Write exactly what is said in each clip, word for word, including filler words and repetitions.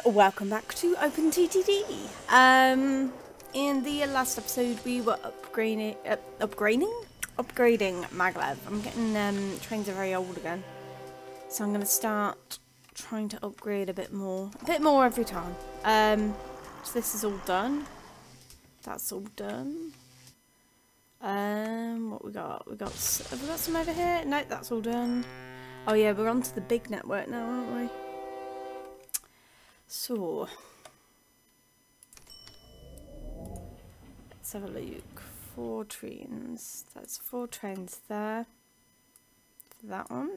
welcome back to OpenTTD. Um, in the last episode we were upgrading, uh, upgrading, upgrading maglev. I'm getting um, trains are very old again, so I'm going to start trying to upgrade a bit more, a bit more every time. Um, so this is all done. That's all done. Um, what we got? We got. Have we got some over here? No, that's all done. Oh yeah, we're onto the big network now, aren't we? So, let's have a look. Four trains. That's four trains there. For that one.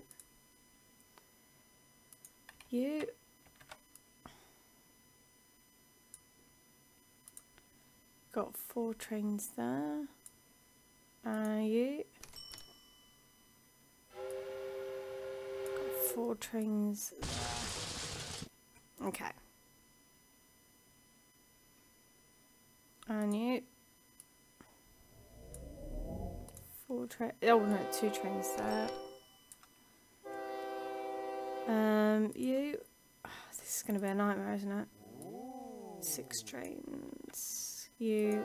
You. Got four trains there. Uh, you. Got four trains there. Okay. And you. Four trains. Oh no, two trains there. Um, you. Oh, this is going to be a nightmare, isn't it? Six trains. You.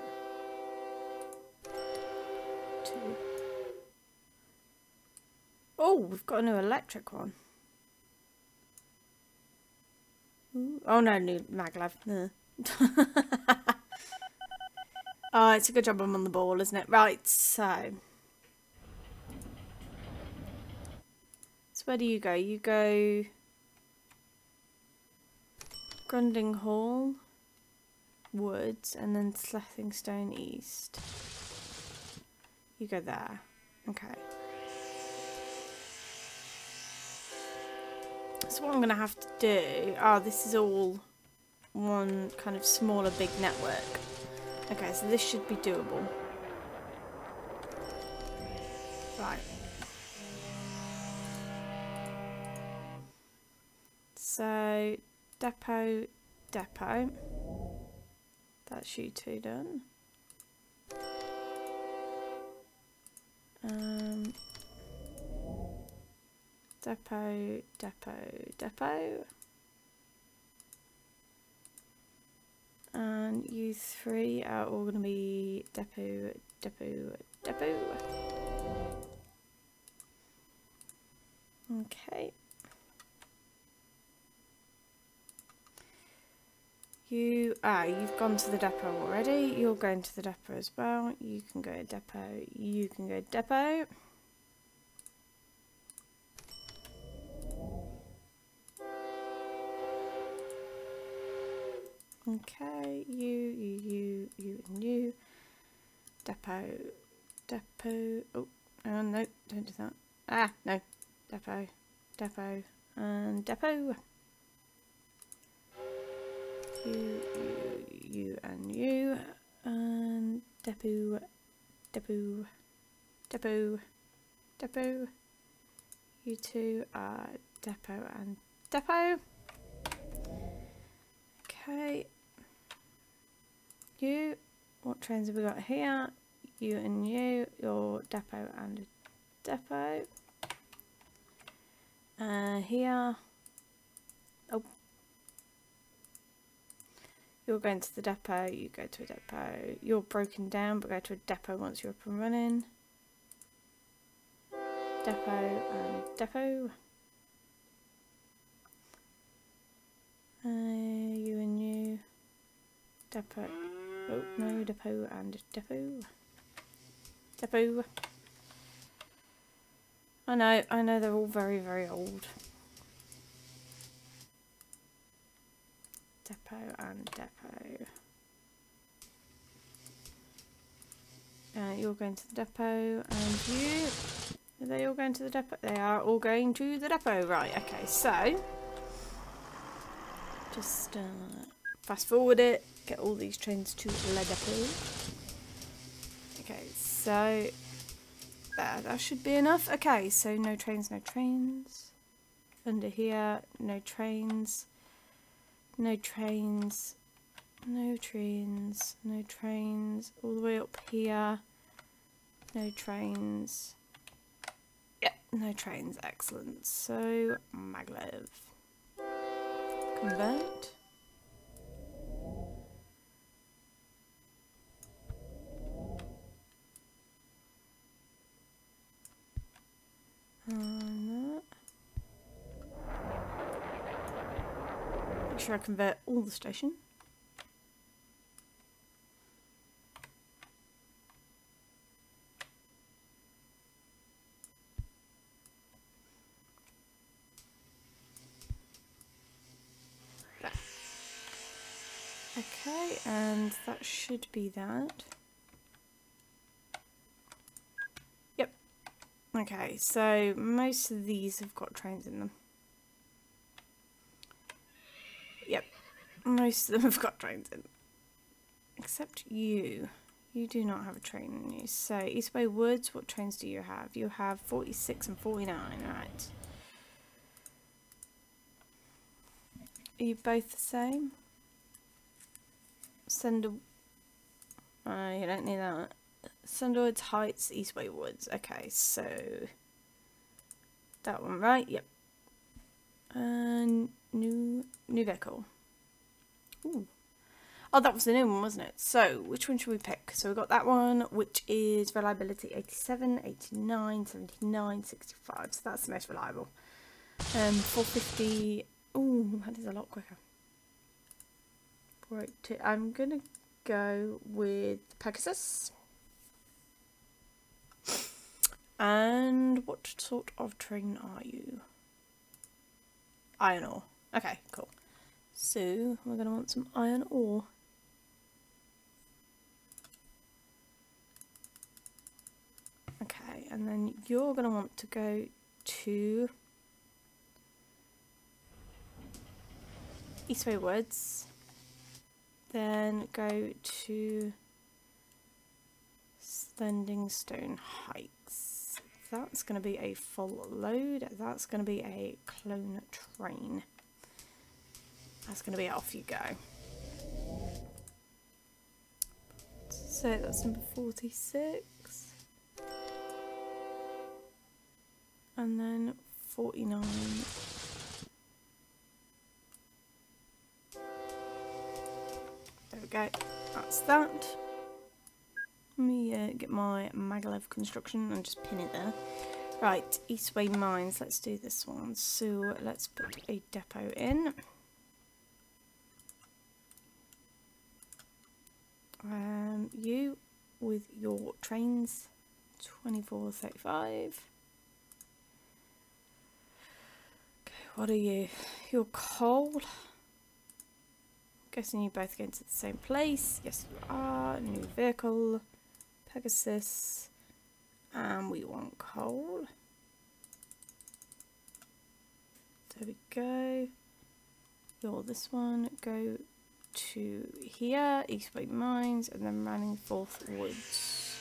Two. Oh, we've got a new electric one. Ooh. Oh no, new maglev. No. Oh, it's a good job I'm on the ball, isn't it? Right, so. So where do you go? You go Grunding Hall, Woods, and then Slethingstone East. You go there. Okay. So what I'm going to have to do... Oh, this is all one kind of smaller big network. Okay, so this should be doable. Right. So, depot, depot. That's you two done. Um, depot, depot, depot. And you three are all going to be depot, depot, depot. Okay. You, ah, you've gone to the depot already. You're going to the depot as well. You can go depot, you can go depot. Okay, you, you, you, you, and you. Depot, depot. Oh, oh no, don't do that. Ah, no. Depot, depot, and depot. You, you, you, and you. And depot, depot, depot, depot. You two are depot and depot. Okay. You, what trains have we got here? You and you, your depot and depot. Uh, here. Oh. You're going to the depot, you go to a depot. You're broken down, but go to a depot once you're up and running. Depot and depot. Uh, you and you. Depot. Oh, no, depot and depot. Depot. I know, I know they're all very, very old. Depot and depot. Uh, you're going to the depot, and you. Are they all going to the depot? They are all going to the depot, right? Okay, so just uh, fast forward it. Get all these trains to Le Depot. Okay, so there, that should be enough. Okay, so no trains, no trains. Under here, no trains. No trains, no trains, no trains, all the way up here, no trains, yep, no trains, excellent. So, maglev, convert, And that. Make sure I convert all the station. There. Okay, and that should be that. Yep. Okay, so most of these have got trains in them. Yep, most of them have got trains in. Except you. You do not have a train in you. So, Eastway Woods, what trains do you have? You have forty-six and forty-nine, right. Are you both the same? Sender... Oh, you don't need that. Sunderwoods Heights, Eastway Woods. Okay, so... that one, right? Yep. And new new vehicle. Ooh. Oh, that was the new one, wasn't it? So, which one should we pick? So, we've got that one, which is reliability eighty-seven, eighty-nine, seventy-nine, sixty-five. So, that's the most reliable. Um, four fifty. Ooh, that is a lot quicker. four eighty-two. I'm going to go with Pegasus. And what sort of train are you? Iron ore. Okay, cool. So, we're going to want some iron ore. Okay, and then you're going to want to go to Eastway Woods. Then go to Standing Stone Heights. That's going to be a full load. That's going to be a clone train. That's going to be off you go. So that's number forty-six. And then forty-nine. There we go. That's that. Let me uh, get my maglev construction and just pin it there. Right, Eastway Mines. Let's do this one. So let's put a depot in. Um, you with your trains, twenty-four thirty-five. Okay, what are you? You're coal. Guessing you both get to the same place. Yes, you are. New vehicle, Pegasus, and we want coal. There we go. You're this one. Go to here, Eastway Mines, and then running Forth Woods.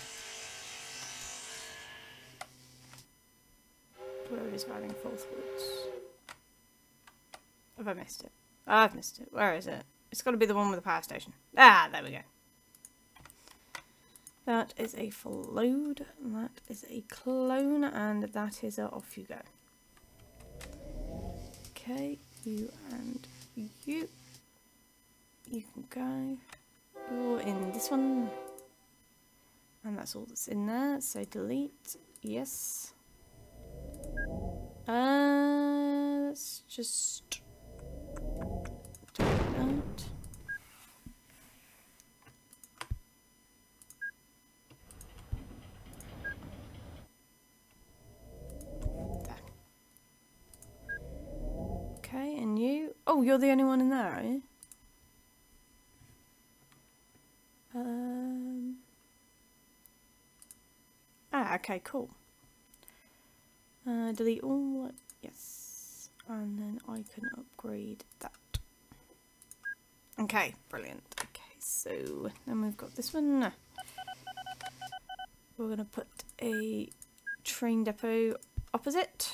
Where is running Forth Woods? Have I missed it? Oh, I've missed it. Where is it? It's got to be the one with the power station. Ah, there we go. That is a full load. That is a clone, and that is a off you go. Okay, you and you. You can go. You're in this one. And that's all that's in there. So delete. Yes. Uh, let's just do that. There. Okay, and you. Oh, you're the only one in there, are you? Um, ah, okay, cool. Uh, delete all, yes, and then I can upgrade that. Okay, brilliant. Okay, so then we've got this one. We're going to put a train depot opposite.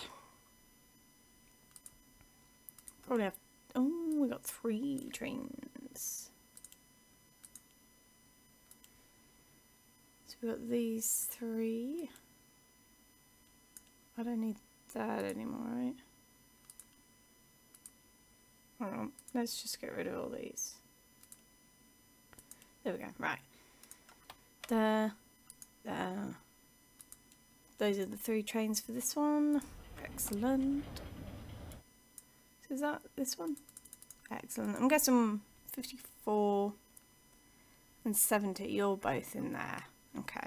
Probably have, oh, we got three trains. We've got these three. I don't need that anymore, right? Hold on, let's just get rid of all these. There we go, right. There, there, those are the three trains for this one. Excellent. So is that this one? Excellent. I'm guessing fifty-four and seventy, you're both in there. Okay.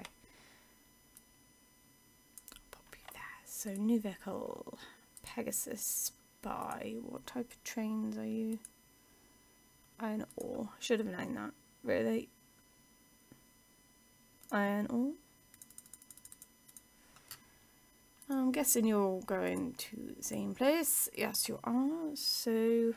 Pop you there. So new vehicle, Pegasus by, what type of trains are you? Iron ore. Should have known that. Really? Iron ore? I'm guessing you're all going to the same place. Yes, you are. So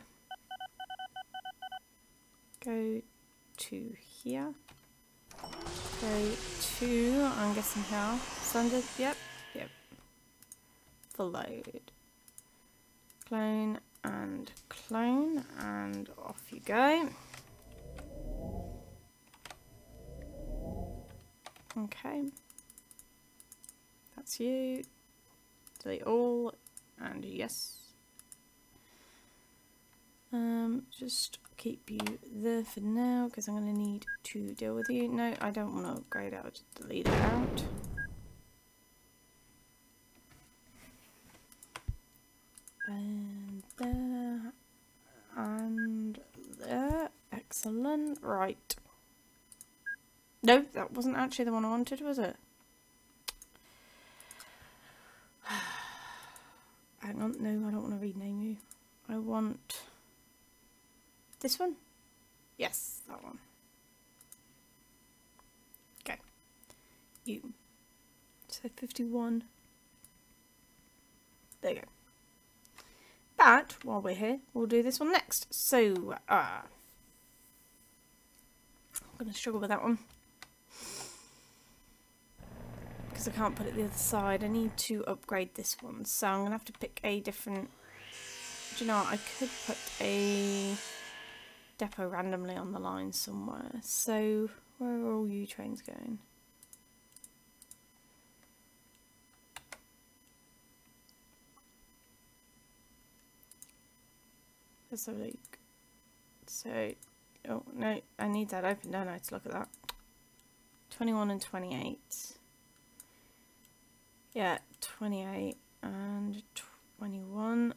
go to here. Go to, I'm guessing here. Standard? Yep. Yep. Full load. Clone and clone, and off you go. Okay. That's you. Delete all, and yes. Um, just keep you there for now because I'm going to need to deal with you. No, I don't want to upgrade out. Just delete it out. And there, and there. Excellent. Right. No, that wasn't actually the one I wanted, was it? Hang on, no, I don't want to rename you. I want this one? Yes, that one. Okay. You. So fifty-one. There you go. But, while we're here, we'll do this one next. So, uh, I'm going to struggle with that one. Because I can't put it the other side. I need to upgrade this one. So I'm going to have to pick a different... Do you know what? I could put a depot randomly on the line somewhere. So where are all you trains going? Let's have a look. So, oh no, I need that open, don't I, to look at that. twenty-one and twenty-eight. Yeah, twenty-eight and twenty-one.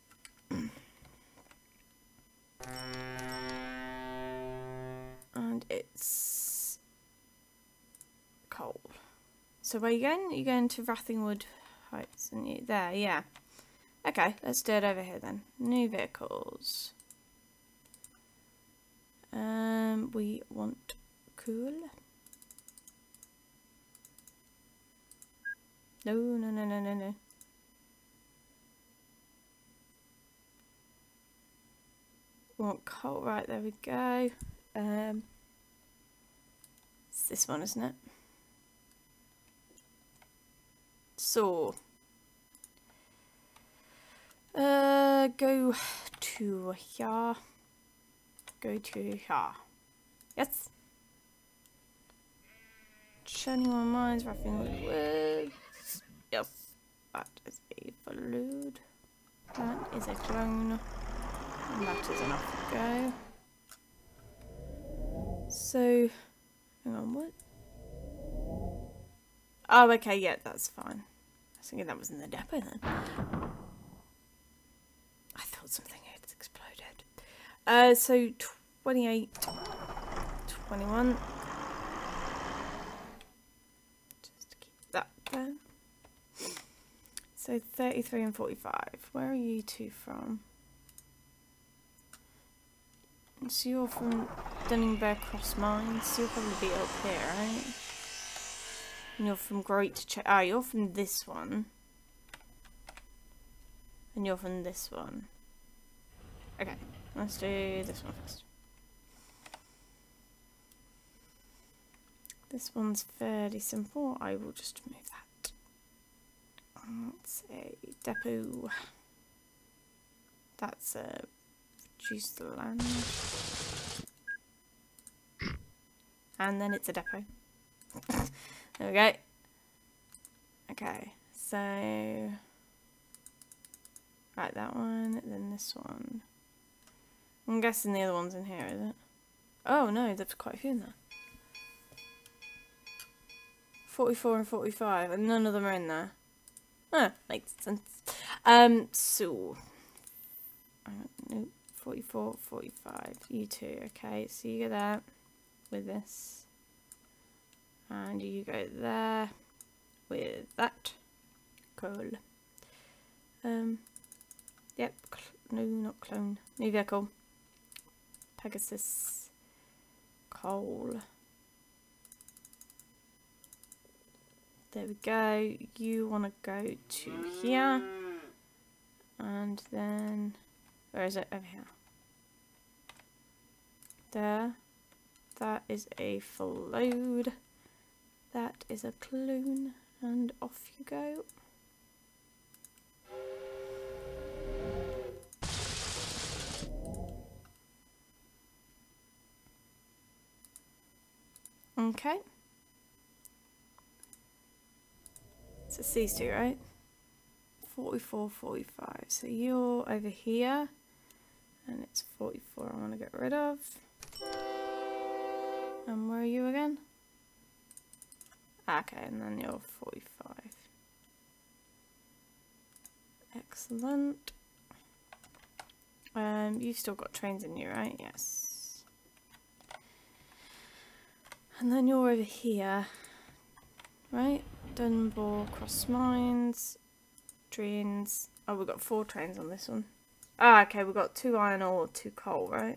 And it's coal. So where are you going? You're going to Rathingwood Heights, and you there, yeah. Okay, let's do it over here then. New vehicles. Um, we want cool. No, no, no, no, no, no. We want coal. Right, there we go. Um, it's this one, isn't it? So, uh, go to here. Go to here. Yes. twenty-one mines, Rathingwood Woods. Yes. That is a load. That is a clone. And that is enough to go. So, hang on, what? Oh, okay, yeah, that's fine. I was thinking that was in the depot then. I thought something had exploded. Uh, so twenty-eight, twenty-one. Just keep that there. So thirty-three and forty-five. Where are you two from? So you're from Dunningbear Cross Mines, so you'll probably be up here, right? And you're from Great Ch- Ah, you're from this one. And you're from this one. Okay, let's do this one first. This one's fairly simple. I will just move that. That's a depot. That's a reduce the land. And then it's a depot. There we go. Okay, so right, that one, then this one. I'm guessing the other one's in here, is it? Oh no, there's quite a few in there. forty-four and forty-five, and none of them are in there. Ah, makes sense. Um, so, I don't know, forty-four, forty-five, you two, okay, so you go there with this, and you go there with that. Cool. Um, yep, no, not clone, new vehicle, Pegasus, coal. There we go. You want to go to here. And then... Where is it? Over here. There. That is a full load. That is a clone. And off you go. Okay. So it's these two, right? forty-four, forty-five. So you're over here. And it's forty-four I want to get rid of. And where are you again? Okay, and then you're forty-five. Excellent. Um, you've still got trains in you, right? Yes. And then you're over here. Right? Dunbar, Cross Mines, trains. Oh, we've got four trains on this one. Ah, okay, we've got two iron ore, two coal, right?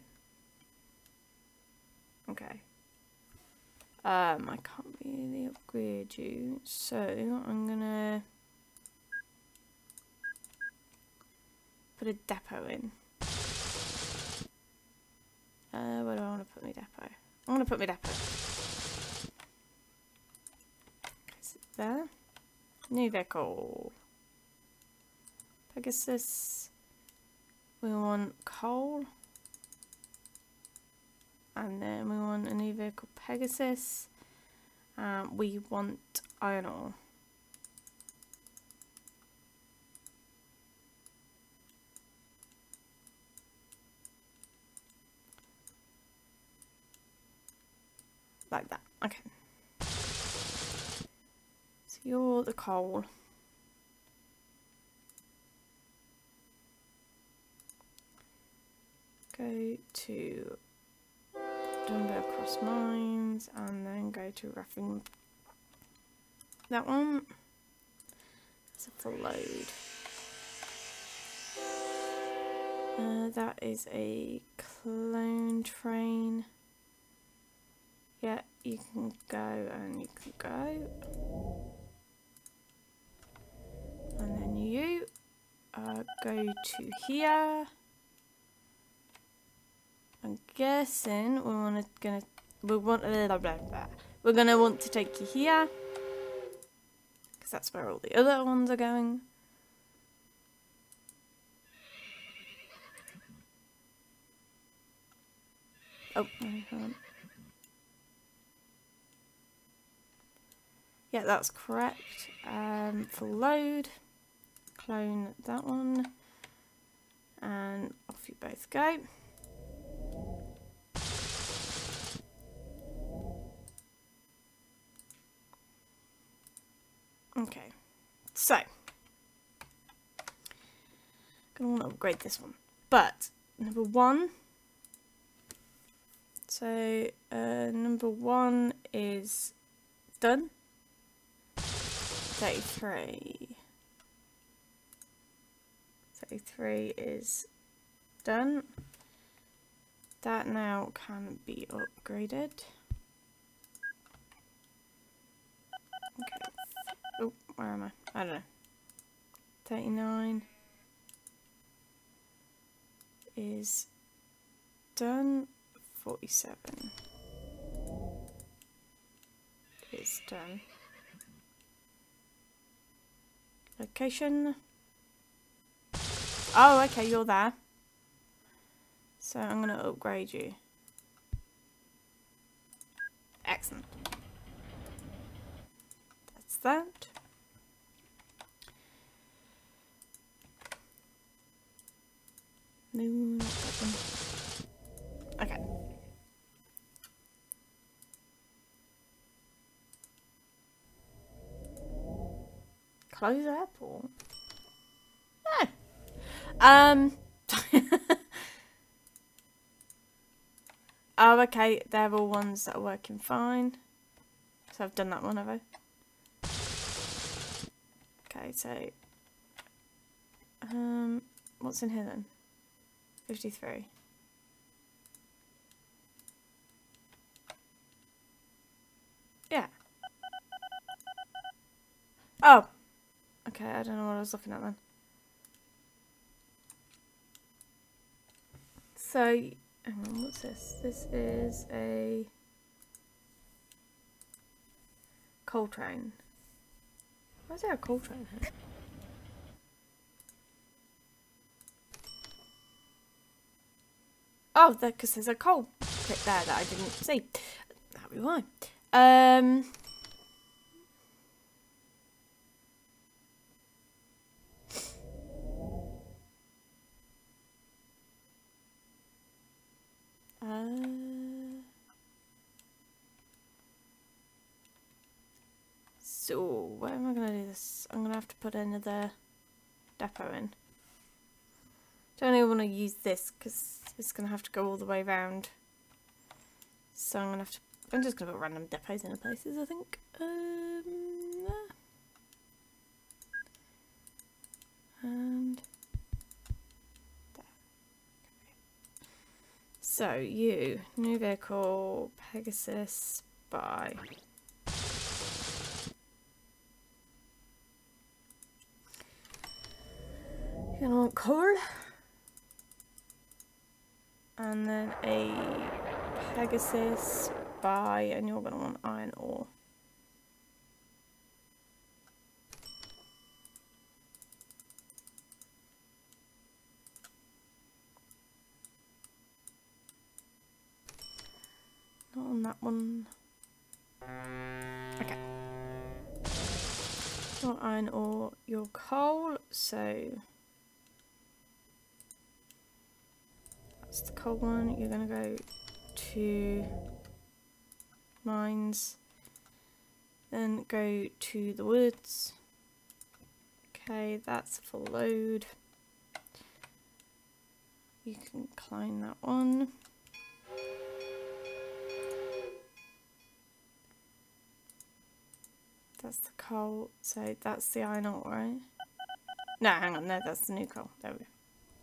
Okay. Um, I can't really upgrade you, so I'm gonna put a depot in. Uh, where do I want to put my depot? I want to put my depot. There. New vehicle. Pegasus. We want coal. And then we want a new vehicle Pegasus. Um, we want iron ore. Like that. Okay. You're the coal. Go to Dunbar Cross Mines and then go to roughing that one. That's a full load. Uh, that is a clone train. Yeah, you can go and you can go. And then you uh, go to here. I'm guessing we want to gonna we want blah, blah, blah, blah. We're gonna want to take you here because that's where all the other ones are going. Oh, no, hold on. Yeah, that's correct. Um, full load. Clone that one. And off you both go. Okay. So. Gonna want to upgrade this one. But, number one. So, uh, number one is done. thirty-three. thirty-three is done. That now can be upgraded. Okay. Oh, where am I? I don't know. thirty-nine is done. forty-seven is done. Location. Oh, okay, you're there. So I'm going to upgrade you. Excellent. That's that. No, not that one. Okay. close airport? No. Um. Oh, okay. They're all ones that are working fine. So I've done that one, have I? Okay, so... Um, what's in here then? fifty-three. Yeah. Oh! Okay, I don't know what I was looking at then. So, hang on, what's this? This is a coal train. Why is there a coal train here? Oh, because there's a coal pit there that I didn't see. That'd be why. Um... Uh, so, where am I going to do this? I'm going to have to put another depot in. Don't even want to use this because it's going to have to go all the way around. So I'm going to have to... I'm just going to put random depots in places, I think. Um, and... there. So, you, new vehicle, Pegasus, buy. You're gonna want coal. And then a Pegasus, buy, and you're gonna want iron ore. Not on that one. Okay. Your iron ore, your coal, so that's the coal one. You're gonna go to mines, then go to the woods. Okay, that's a full load. You can climb that one. That's the coal, so that's the iron ore, right? No, hang on, no, that's the new coal. There we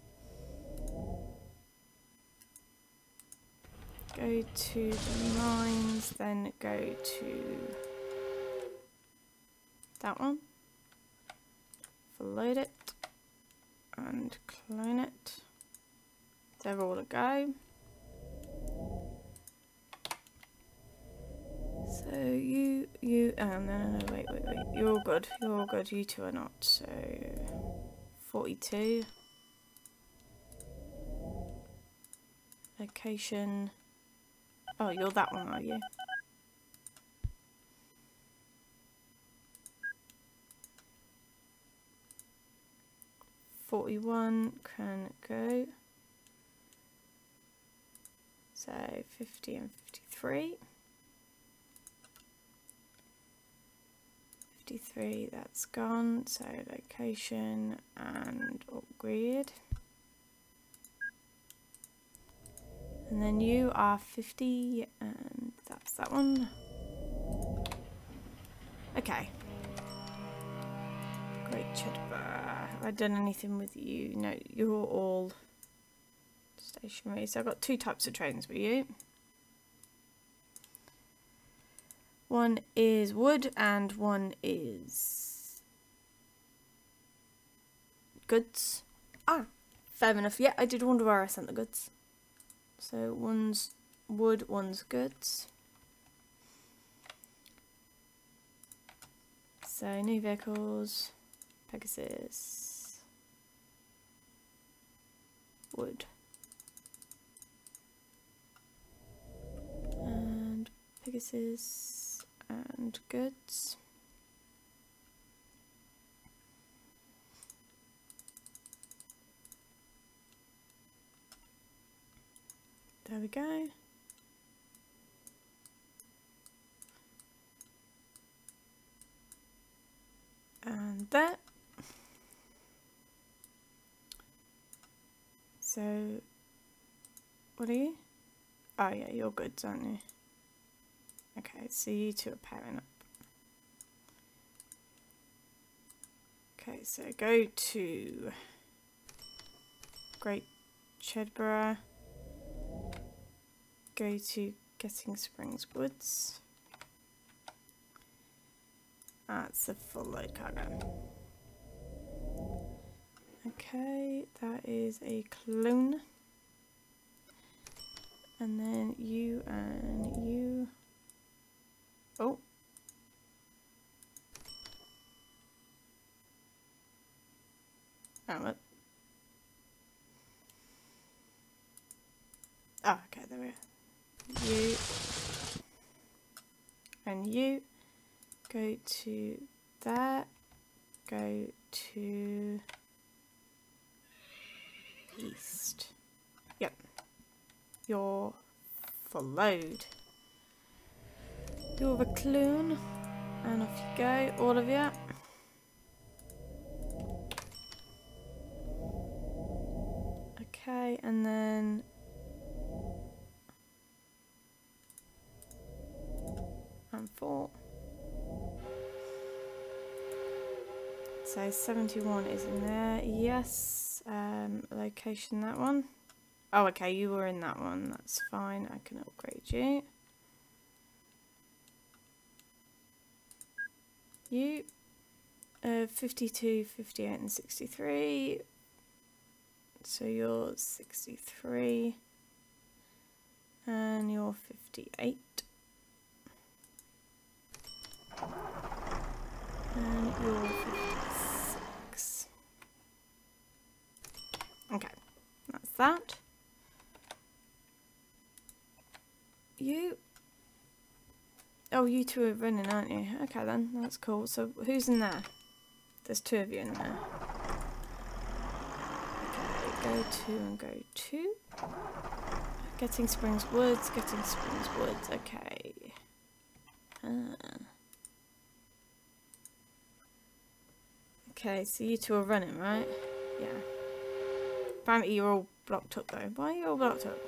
go. Go to the mines, then go to that one. Load it and clone it. They're all a go. So you, you, oh no, no, no, wait, wait, wait. You're all good. You're all good. You two are not. So forty-two. Location. Oh, you're that one, are you? forty-one can go. So fifty and fifty-three. fifty-three, that's gone. So location and upgrade. And then you are fifty, and that's that one. Okay. Great cheddar. Have I done anything with you? No, you're all stationary. So I've got two types of trains with you. One is wood and one is goods. Ah, fair enough. Yeah, I did wonder where I sent the goods. So one's wood, one's goods. So new vehicles, Pegasus, wood, and Pegasus and goods. There we go. And there. So, what are you? Oh yeah, you're goods, aren't you? Okay, so you two are pairing up. Okay, so go to Great Chedborough. Go to Getting Springs Woods. That's a full load cargo. Okay, that is a clone. And then you and you. Oh. Oh, what? Oh, okay, there we go. You and you go to that. Go to east. Yep. You're full load. You're a clone. And off you go, all of you. Okay, and then and four. So seventy-one is in there. Yes. Um, location, that one. Oh, okay, you were in that one. That's fine. I can upgrade you. You. Uh, fifty-two, fifty-eight, and sixty-three. So you're sixty-three. And you're fifty-eight. And you're fifty-six. Okay, that's that. You. Oh, you two are running, aren't you? Okay then, that's cool. So who's in there? There's two of you in there. Okay, go to and go to. Getting Springs Woods, Getting Springs Woods, okay. Ah. Okay, so you two are running, right? Yeah. Apparently you're all blocked up though. Why are you all blocked up?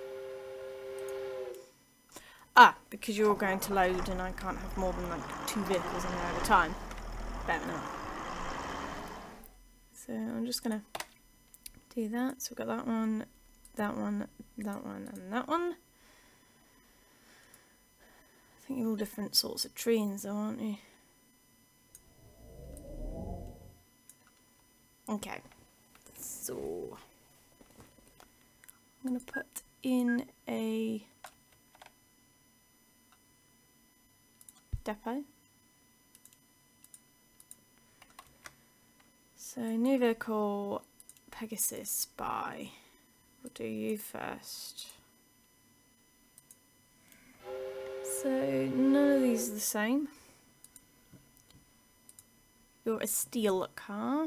Ah, because you're all going to load and I can't have more than like two vehicles in there at a time. Fair enough. So I'm just gonna do that. So we've got that one, that one, that one, and that one. I think you're all different sorts of trains though, aren't you? Okay. So I'm gonna put in a depot. So new vehicle, Pegasus buy. We'll do you first. So none of these are the same. You're a steel car.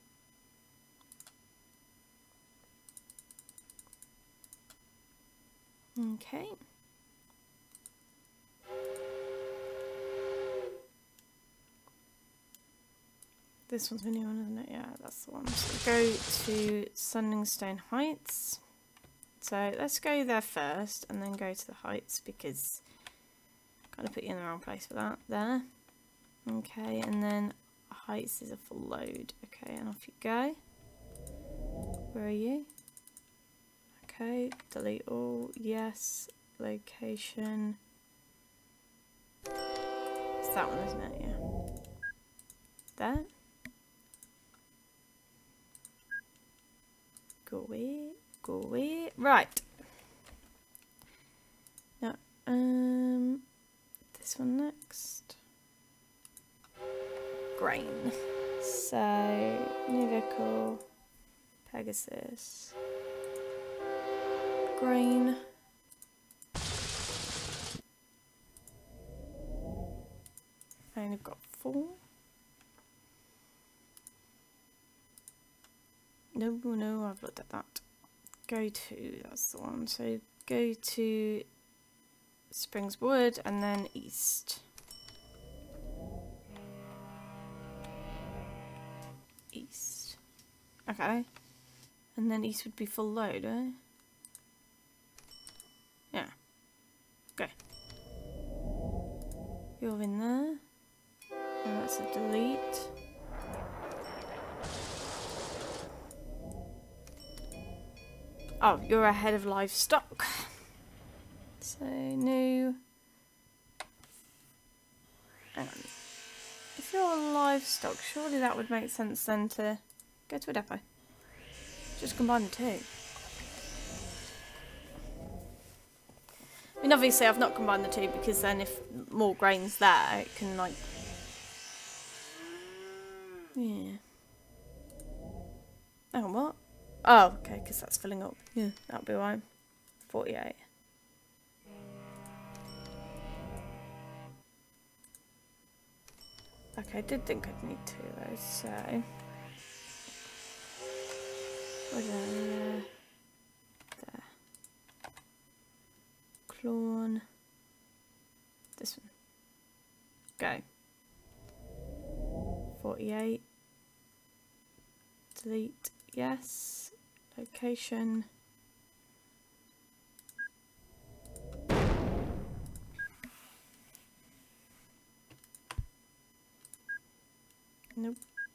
Okay. This one's a new one, isn't it? Yeah, that's the one. So go to Sunningstone Heights. So let's go there first and then go to the Heights because I'm going to put you in the wrong place for that. There. Okay, and then Heights is a full load. Okay, and off you go. Where are you? Okay, delete all. Yes. Location. It's that one, isn't it? Yeah. There. Go away, go away. Right. Now, um, this one next. Grain. So, new vehicle, Pegasus. Grain. I only got four. No, no, I've looked at that. Go to, that's the one. So go to Springs Wood and then east. Okay. And then east would be full load, eh? Yeah. Okay. You're in there. And that's a delete. Oh, you're ahead of livestock. So, new. Hang on. If you're livestock, surely that would make sense then to go to a depot. Just combine the two. I mean, obviously I've not combined the two because then if more grain's there, it can like... Yeah. Oh, what? Oh, okay, because that's filling up. Yeah, that'll be right. forty-eight. Okay, I did think I'd need two though, so... Where's that? There. Clone. This one. Go. forty-eight. Delete. Yes. Location. Nope.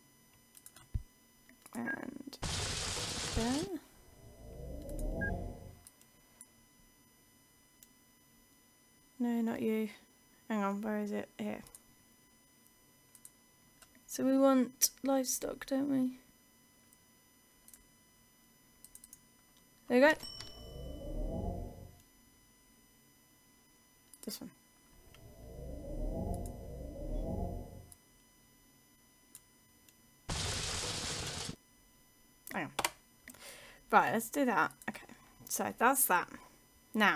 And then. No, not you. Hang on, where is it? Here. So we want livestock, don't we? There you go. This one. Hang on. Right, let's do that. Okay, so that's that. Now,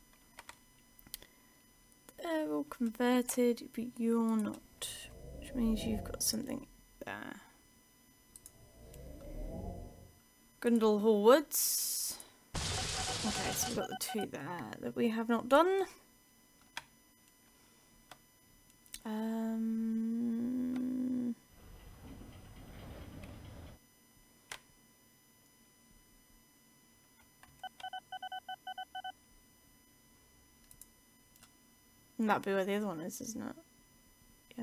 they're all converted, but you're not, which means you've got something there. Grundle Hall Woods. Okay, so we've got the two there that we have not done. Um, and that'd be where the other one is, isn't it? Yeah.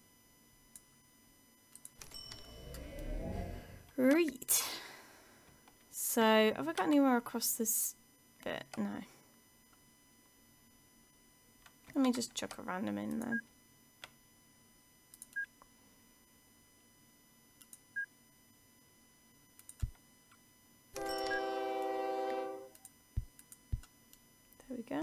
Right. So, have I got anywhere across this bit? No. Let me just chuck a random in then. There we go.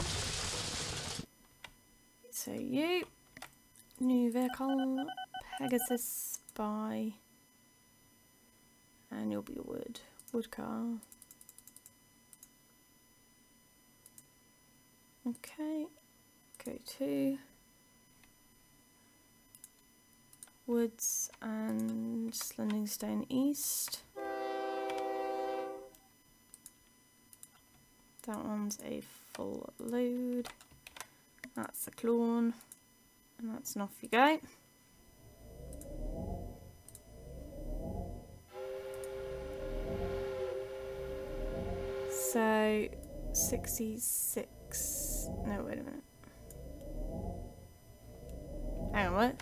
So you, new vehicle, Pegasus by, and you'll be a wood, wood car. Okay, go to woods and Slending Stone East. That one's a full load. That's the clone, and that's an off you go. So sixty-six. No, wait a minute. Hang on, what?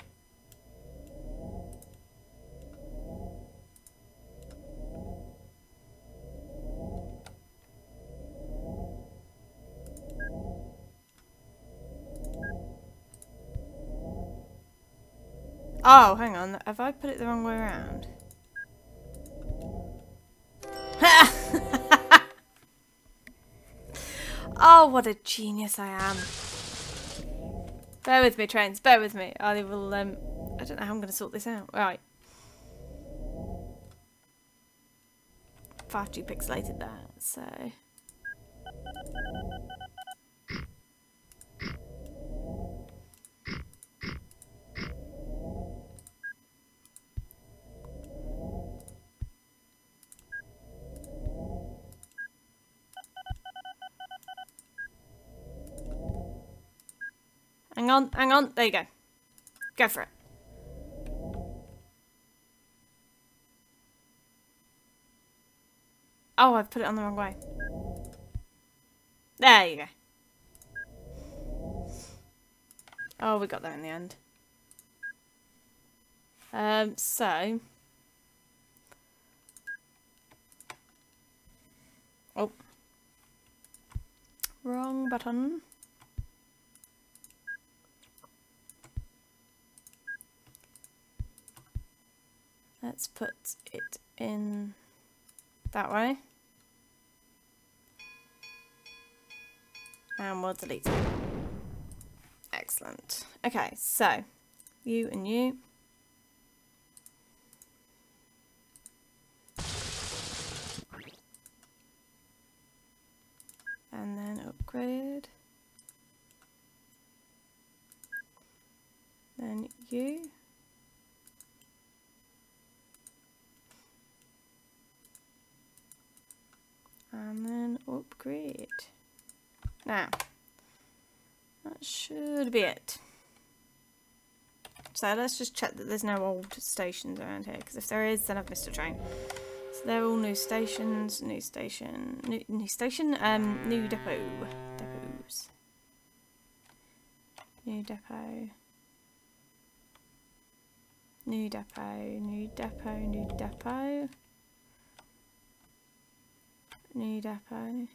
Oh, hang on. Have I put it the wrong way around? Oh, what a genius I am. Bear with me, trains. Bear with me. I will, um... I don't know how I'm going to sort this out. Right. Far too pixelated there, so... Hang on, hang on. There you go. Go for it. Oh, I've put it on the wrong way. There you go. Oh, we got there in the end. Um, so... Oh. Wrong button. Let's put it in that way. And we'll delete it. Excellent. Okay, so you and you. And then upgrade. Then you. And then upgrade. Now, that should be it. So let's just check that there's no old stations around here, because if there is, then I've missed a train. So they're all new stations, new station, new, new station, um, new depot, depots. New depot. New depot, new depot, new depot. New depot.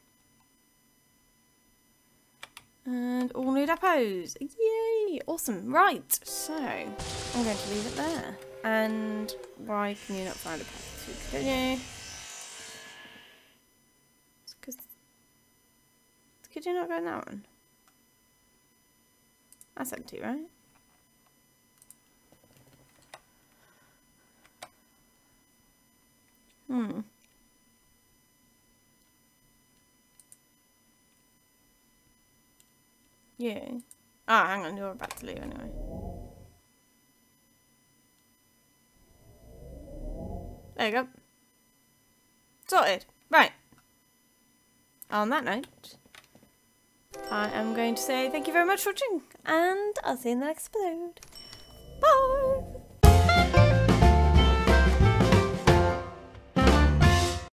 And all new depots. Yay! Awesome. Right. So, I'm going to leave it there. And why can you not find a path to continue? Because... Could you not go in that one? That's empty, right? Hmm. Yeah. Ah, hang on, you're about to leave anyway. There you go. Sorted. Right. On that note, I am going to say thank you very much for watching, and I'll see you in the next episode. Bye!